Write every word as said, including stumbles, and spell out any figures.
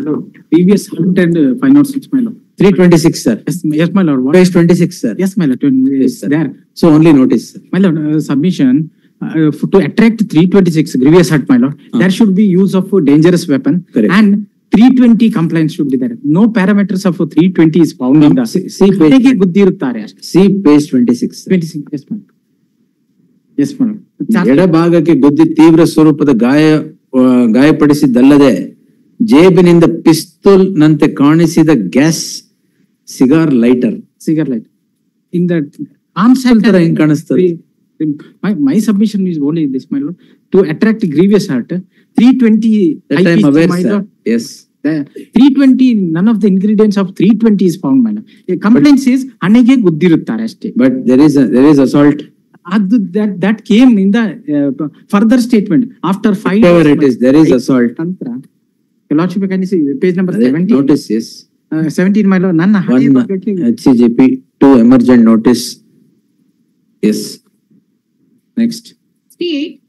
lord. Previous hurt and uh, five oh six, my lord. three twenty-six, sir. Yes, yes, my lord. What? Page twenty-six, sir. Yes, my lord. Twen- Yes, sir. There. So only notice, sir. My lord, uh, submission uh, f- to attract three twenty-six grievous hurt, my lord. Ah. There should be use of a dangerous weapon. Correct. And three twenty compliance should be there. No parameters of three twenty is found in the. See- see page- ಹೇಗೆ ಗುದ್ದಿರುತ್ತಾರೆ ಅಷ್ಟೇ. See page twenty-six, sir. twenty-six, yes, madam. Yes, madam. ಎಡಭಾಗಕ್ಕೆ ಗುದ್ದಿ ತೀವ್ರ ಸ್ವರೂಪದ ಗಾಯ ಆ, ಗಾಯಪಡಿಸಿದ್ದಲ್ಲದೆ ಜೇಬಿನಿಂದ ಪಿಸ್ತೂಲ್ ನಂತೆ ಕಾಣಿಸಿದ gas cigar lighter Cigar light. In the arms act ತರ ಹೆಂಗ್ ಕಾಣಿಸ್ತದೆ? My, my submission is only this, my lord. To attract grievous hurt, three twenty. That I am aware, my sir. lord. Yes. The three twenty, none of the ingredients of three twenty is found, my lord. A complaint says, ಹಣೆಗೆ ಗುದ್ದಿರುತ್ತಾರೆ ಅಷ್ಟೇ. But there is a, there is assault. ಅದು that that came in the uh, further statement after five. Whatever it is, there is assault. ನಂತರ Your Lordship, can you see page number ಅದೇ seventeen? notice, yes. Uh, seventeen, my lord. ನನ್ನ ಹಣೆ One ಬಗ್ಗೆ H C G P, two emergent notice. Yes. Next. sixty-eight,